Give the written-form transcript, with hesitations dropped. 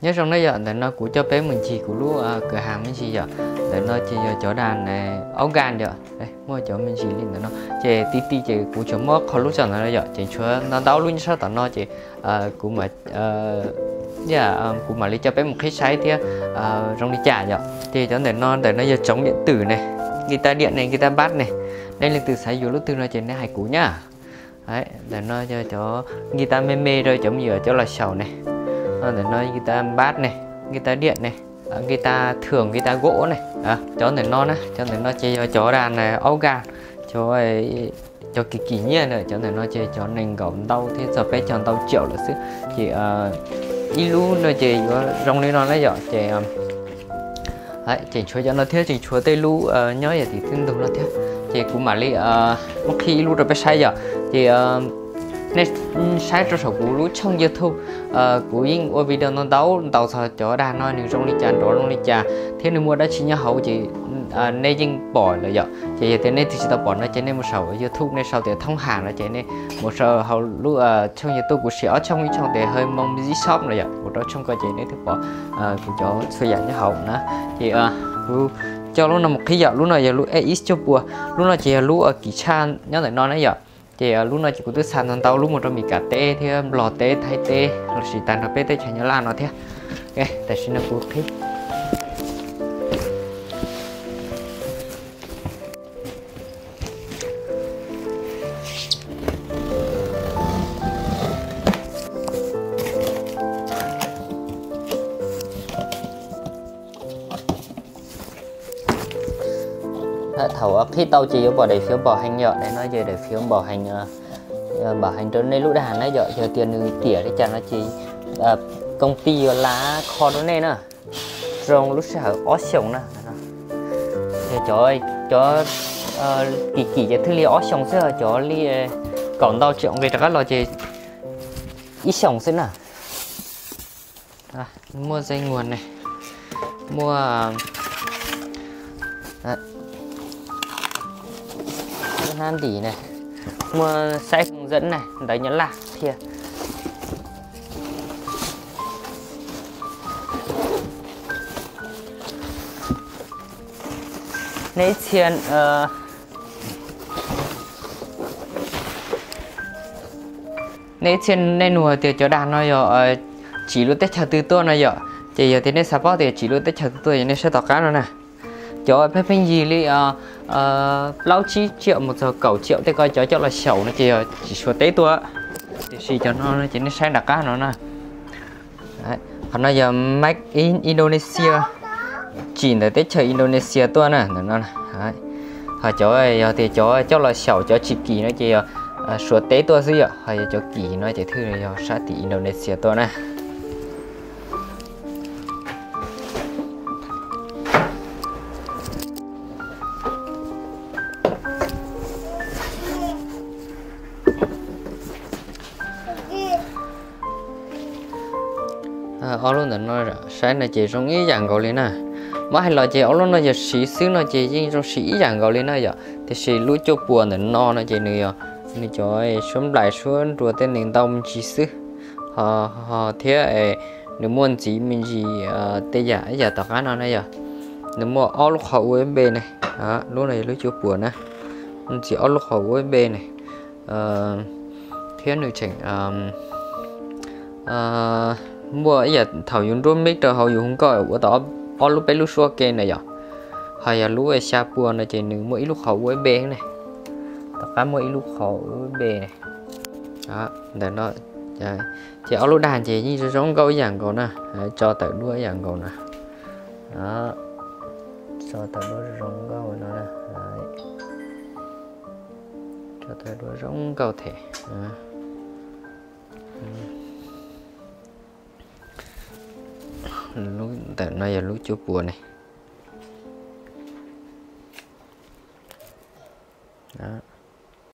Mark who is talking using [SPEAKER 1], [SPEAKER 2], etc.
[SPEAKER 1] nhớ trong đó giờ để nó của cho bé mình chỉ của lúa cửa hàng mình chỉ giờ để nó chỉ chỗ đàn này áo gan giờ đây mua chỗ mình chỉ lên để nó chỉ tí tí chỉ của chỗ mót khó lúc giờ nó giờ chỉ chúa nó đau luôn sao tao nó chỉ của mà của mà lấy cho bé một cái size thì trong đi trả giờ thì cho để nó giờ chống điện tử này guitar điện này guitar bass này đây là từ sái vô lúc từ nó trên này hai cú nhá đấy để nó cho guitar mê rồi chống như ở chỗ là sầu này để nói guitar bass này guitar điện này guitar thường guitar gỗ này cho để nó chơi cho đàn này organ cho kỳ nhiên rồi cho để nó chơi cho nền gọng đau thế giờ bé chọn đau triệu là sức chỉ ilu nó chơi trong đây nó dọ chơi đấy chỉ chúa cho nó thế chỉ chúa tây lu nhớ vậy thì tương tự nó thế chỉ cũng mà đi một khi ilu rồi bé sai giờ thì nên sai cho số của lú trong YouTube của những video nó đấu sao cho đàn nói những trong đi trà đó trong đi trà thế nên mua đã chỉ nhớ hậu chỉ nên dừng bỏ là vậy chỉ thế nên thì chỉ tao bỏ nó trên nên một sầu ở YouTube nên sau thì thông hàng là trên nên một sầu hậu lú trong YouTube của sĩ ở trong thì hơi mong dí shop là vậy một đó trong coi trên nên thì bỏ của cho xây dựng cho hậu nữa thì cho lúc nào một khi giờ lúc nào giờ lúc ít cho bùa lúc nào chỉ lúc ở kỳ chan nhớ lại nó vậy thì lúc nào chỉ có tới sàn thằng tao lúc một trong mình cả tê thì lò tê thay tê rồi chỉ tàn nó tê chạy nhớ là nó thế ok tại xin nó phụ khí thầu khi tao chỉ bỏ để phiếu bỏ hành nhợ để nó về để phiếu bỏ hành trên đây lúc đàn nó giờ tiền người tỉa để chẳng nó chỉ công ty lá kho đó này nè rong lúc sau ó sống nè cho kỳ cho thứ li ó sống sẽ cho li còn tao chuyện về các loại gì ít sống sẽ nè mua dây nguồn này mua han tỉ này mua xe hướng dẫn này đấy nhấn lạc thiệt lấy tiền lấy tiền nên nuôi tiền cho đàn nó rồi chỉ lúc tết chào tư tôi này rồi chỉ giờ thì nên sắp bao thì chỉ lúc tết chào tư tôi nên sẽ tỏ cá nó nè cho phép phanh gì đi lâu 9 triệu một giờ cẩu triệu thì coi cho là xấu nó chỉ số tế tua thì xì cho nó chỉ nên sang đặc cá nó nè còn bây giờ make in Indonesia chỉ để tết chơi Indonesia tua nè nó họ cho thì cho là xấu cho chỉ kỳ nó chỉ số tế tua gì ạ hay cho kỳ nó chỉ thư là sát thì Indonesia tua nè ở luôn là nó sáng là chỉ trong ý dạng gọi lên nè mà hay là chỉ ở luôn là chỉ xí xíu nó chỉ riêng trong xí dạng gọi lên nè giờ thì xí lúa cho buồn là nó chỉ nữa nên cho xuống lại xuống rồi tên nền đông chỉ xứ họ thế nếu muốn gì mình gì tây giả giờ tao cá nó này giờ nếu mua ở lúc hậu USB này lúc này lúa cho buồn nè mình chỉ ở lúc hậu USB này thế nữa chỉnh mua giờ thầu dùng rôm mic rồi hầu dùng không có của tao ở lúc bé lúc xua kê này giờ hay là lúc xa bùa này chỉ nửa mỗi lúc hậu với bé này tất cả mỗi lúc hậu với bé này đó để nó chỉ ở lúc đàn chỉ như giống câu dạng còn nè cho tới đuôi dạng còn nè đó cho tới đuôi giống câu nó nè cho tới đuôi giống câu thể lúc tại nó giờ lúc chụp bùa này